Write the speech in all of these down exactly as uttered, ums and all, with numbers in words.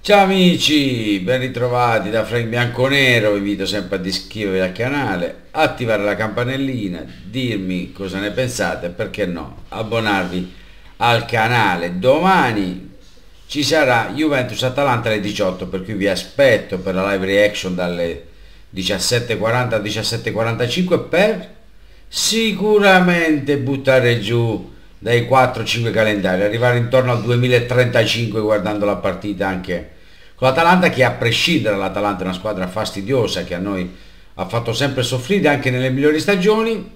Ciao amici, ben ritrovati da Frank Bianconero, vi invito sempre ad iscrivervi al canale, attivare la campanellina, dirmi cosa ne pensate e perché no, abbonarvi al canale. Domani ci sarà Juventus-Atalanta alle diciotto, per cui vi aspetto per la live reaction dalle diciassette e quaranta a diciassette e quarantacinque per sicuramente buttare giù dai quattro cinque calendari, arrivare intorno al duemilatrentacinque guardando la partita anche con l'Atalanta, che a prescindere l'Atalanta è una squadra fastidiosa che a noi ha fatto sempre soffrire anche nelle migliori stagioni,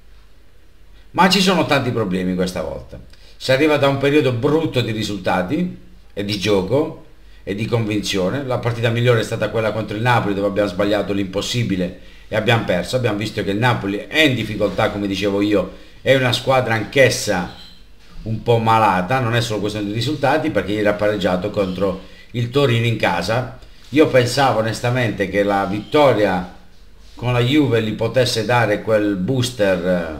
ma ci sono tanti problemi questa volta. Si arriva da un periodo brutto di risultati e di gioco e di convinzione. La partita migliore è stata quella contro il Napoli, dove abbiamo sbagliato l'impossibile e abbiamo perso. Abbiamo visto che il Napoli è in difficoltà, come dicevo io, è una squadra anch'essa un po' malata, non è solo questione di risultati, perché ieri ha pareggiato contro il Torino in casa. Io pensavo onestamente che la vittoria con la Juve gli potesse dare quel booster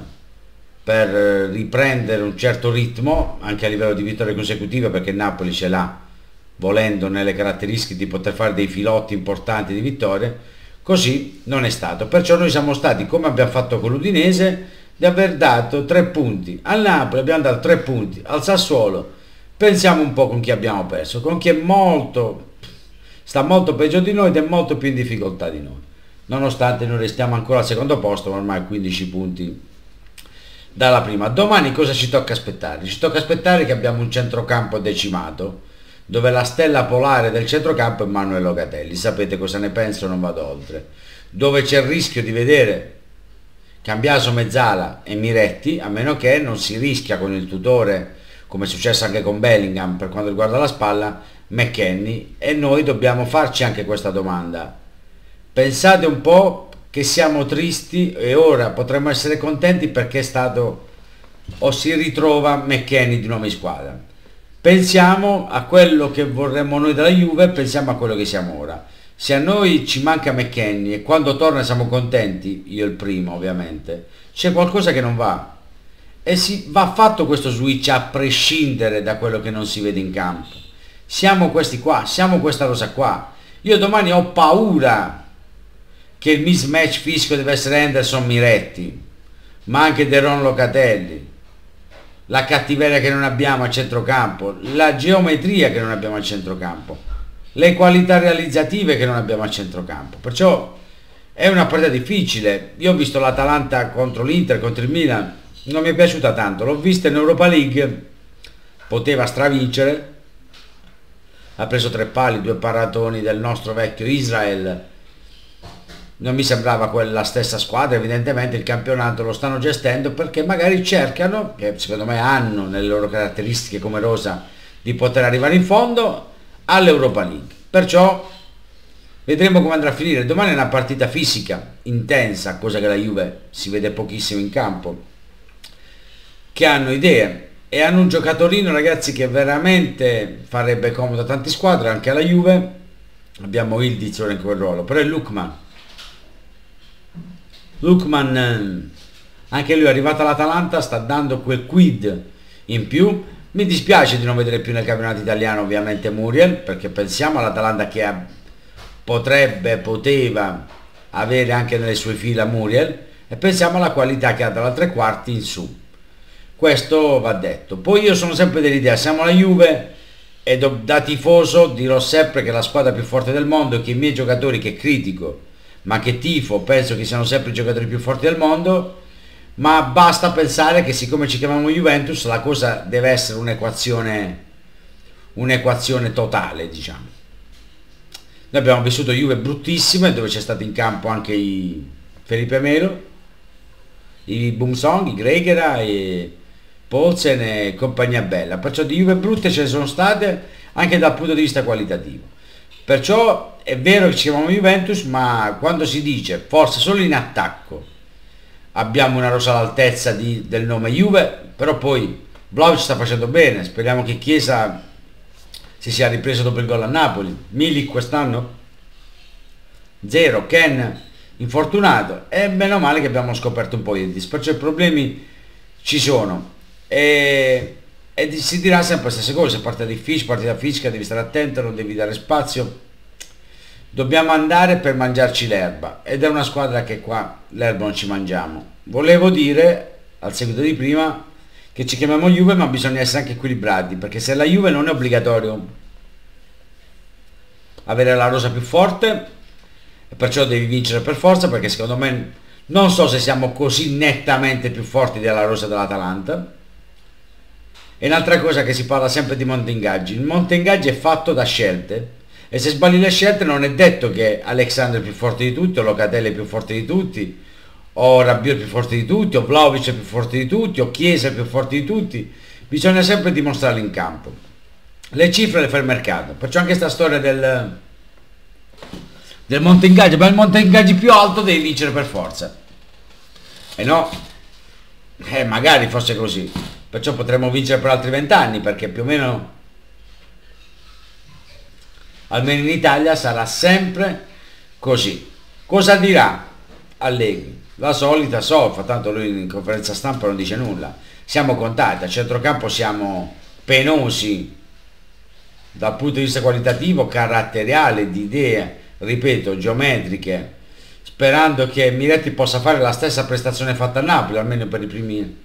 per riprendere un certo ritmo anche a livello di vittorie consecutive, perché il Napoli ce l'ha, volendo, nelle caratteristiche di poter fare dei filotti importanti di vittorie. Così non è stato, perciò noi siamo stati, come abbiamo fatto con l'Udinese, di aver dato tre punti al Napoli, abbiamo dato tre punti al Sassuolo. Pensiamo un po' con chi abbiamo perso, con chi è molto, sta molto peggio di noi ed è molto più in difficoltà di noi, nonostante noi restiamo ancora al secondo posto, ma ormai quindici punti dalla prima. Domani cosa ci tocca aspettare? Ci tocca aspettare che abbiamo un centrocampo decimato, dove la stella polare del centrocampo è Manuel Locatelli. Sapete cosa ne penso, non vado oltre. Dove c'è il rischio di vedere Cambiaso, Mezzala e Miretti, a meno che non si rischia con il tutore, come è successo anche con Bellingham per quanto riguarda la spalla, McKennie. E noi dobbiamo farci anche questa domanda. Pensate un po' che siamo tristi e ora potremmo essere contenti perché è stato, o si ritrova McKennie di nuovo in squadra. Pensiamo a quello che vorremmo noi dalla Juve, pensiamo a quello che siamo ora. Se a noi ci manca McKennie e quando torna siamo contenti, io il primo ovviamente, c'è qualcosa che non va. E si va fatto questo switch a prescindere da quello che non si vede in campo. Siamo questi qua, siamo questa rosa qua. Io domani ho paura che il mismatch fisico deve essere Henderson, Miretti, ma anche Deron, Locatelli, la cattiveria che non abbiamo a centrocampo, la geometria che non abbiamo al centrocampo, le qualità realizzative che non abbiamo al centrocampo. Perciò è una partita difficile. Io ho visto l'Atalanta contro l'Inter, contro il Milan, non mi è piaciuta tanto. L'ho vista in Europa League, poteva stravincere, ha preso tre pali, due paratoni del nostro vecchio Israel. Non mi sembrava quella stessa squadra. Evidentemente il campionato lo stanno gestendo perché magari cercano, che secondo me hanno nelle loro caratteristiche come rosa, di poter arrivare in fondo all'Europa League. Perciò vedremo come andrà a finire. Domani è una partita fisica intensa, cosa che la Juve si vede pochissimo in campo, che hanno idee e hanno un giocatorino, ragazzi, che veramente farebbe comodo a tante squadre, anche alla Juve. Abbiamo Ildiz in quel ruolo, però è Lookman. Lookman, anche lui è arrivato all'Atalanta, sta dando quel quid in più. Mi dispiace di non vedere più nel campionato italiano ovviamente Muriel, perché pensiamo all'Atalanta che ha, potrebbe, poteva avere anche nelle sue fila Muriel, e pensiamo alla qualità che ha dalla tre quarti in su. Questo va detto. Poi io sono sempre dell'idea, siamo la Juve e da tifoso dirò sempre che è la squadra più forte del mondo e che i miei giocatori, che critico ma che tifo, penso che siano sempre i giocatori più forti del mondo. Ma basta pensare che siccome ci chiamiamo Juventus la cosa deve essere un'equazione un'equazione totale, diciamo. Noi abbiamo vissuto Juve bruttissime, dove c'è stato in campo anche i Felipe Melo, i Bumsong, i Gregera e Poulsen e compagnia bella. Perciò di Juve brutte ce ne sono state anche dal punto di vista qualitativo. Perciò è vero che ci chiamiamo Juventus, ma quando si dice forse solo in attacco abbiamo una rosa all'altezza di, del nome Juve, però poi Vlahovic sta facendo bene, speriamo che Chiesa si sia ripreso dopo il gol a Napoli. Milik quest'anno zero, Ken infortunato, e meno male che abbiamo scoperto un po' di dis, perciò i problemi ci sono. E e si dirà sempre le stesse cose: partita difficile, partita fisica, devi stare attento, non devi dare spazio, dobbiamo andare per mangiarci l'erba, ed è una squadra che qua l'erba non ci mangiamo. Volevo dire al seguito di prima che ci chiamiamo Juve, ma bisogna essere anche equilibrati, perché se la Juve non è obbligatorio avere la rosa più forte, e perciò devi vincere per forza, perché secondo me non so se siamo così nettamente più forti della rosa dell'Atalanta. E un'altra cosa, che si parla sempre di monte ingaggi: il monte ingaggi è fatto da scelte, e se sbagli le scelte non è detto che Alexandro è più forte di tutti, o Locatelli è più forte di tutti, o Rabiot è più forte di tutti, o Vlahovic è più forte di tutti, o Chiesa è più forte di tutti. Bisogna sempre dimostrarlo in campo. Le cifre le fa il mercato, perciò anche sta storia del del monte ingaggi, ma il monte ingaggi più alto devi vincere per forza, e no, eh, magari fosse così, perciò potremmo vincere per altri vent'anni, perché più o meno, almeno in Italia, sarà sempre così. Cosa dirà Allegri? La solita solfa, tanto lui in conferenza stampa non dice nulla. Siamo contati, a centrocampo siamo penosi dal punto di vista qualitativo, caratteriale, di idee, ripeto, geometriche, sperando che Miretti possa fare la stessa prestazione fatta a Napoli, almeno per i primi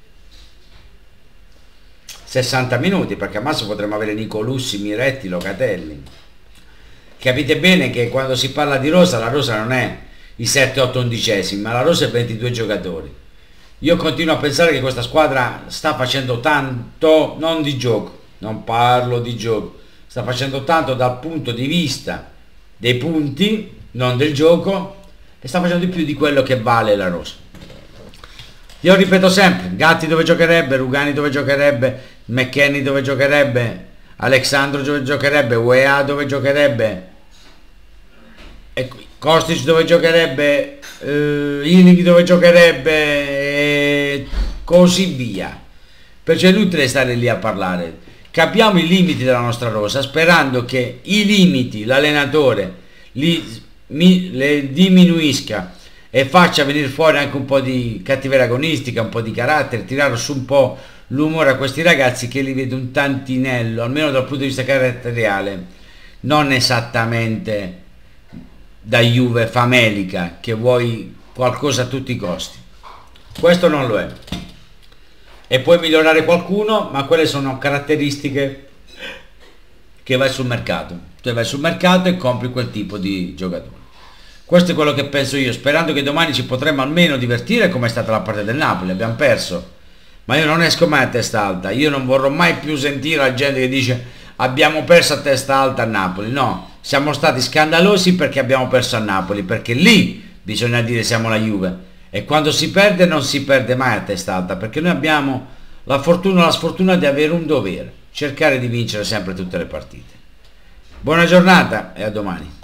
sessanta minuti, perché a massimo potremmo avere Nicolussi, Miretti, Locatelli. Capite bene che quando si parla di rosa, la rosa non è i sette otto undicesimi, ma la rosa è ventidue giocatori. Io continuo a pensare che questa squadra sta facendo tanto, non di gioco, non parlo di gioco, sta facendo tanto dal punto di vista dei punti, non del gioco, e sta facendo di più di quello che vale la rosa. Io ripeto sempre: Gatti dove giocherebbe, Rugani dove giocherebbe, McKennie dove giocherebbe, Alexandro dove giocherebbe, U E A dove giocherebbe, e Kostic dove giocherebbe, eh, Iling dove giocherebbe, e così via. Perciò è inutile stare lì a parlare. Capiamo i limiti della nostra rosa, sperando che i limiti l'allenatore li mi, le diminuisca e faccia venire fuori anche un po' di cattiveria agonistica, un po' di carattere, tirare su un po' l'umore a questi ragazzi, che li vedo un tantinello, almeno dal punto di vista caratteriale, non esattamente da Juve famelica, che vuoi qualcosa a tutti i costi. Questo non lo è. E puoi migliorare qualcuno, ma quelle sono caratteristiche che vai sul mercato. Tu vai sul mercato e compri quel tipo di giocatori. Questo è quello che penso io, sperando che domani ci potremo almeno divertire, come è stata la partita del Napoli. Abbiamo perso, ma io non esco mai a testa alta. Io non vorrò mai più sentire la gente che dice abbiamo perso a testa alta a Napoli. No, siamo stati scandalosi perché abbiamo perso a Napoli, perché lì bisogna dire siamo la Juve. E quando si perde non si perde mai a testa alta, perché noi abbiamo la fortuna o la sfortuna di avere un dovere: cercare di vincere sempre tutte le partite. Buona giornata e a domani.